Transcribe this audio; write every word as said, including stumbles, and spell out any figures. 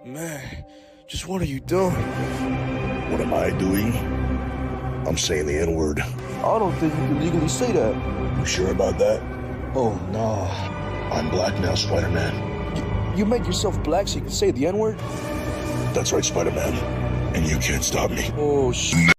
Man, just what are you doing? What am I doing? I'm saying the N-word. I don't think you can legally say that. You sure about that? Oh, no. I'm black now, Spider-Man. You, you made yourself black so you can say the N-word? That's right, Spider-Man. And you can't stop me. Oh, shit.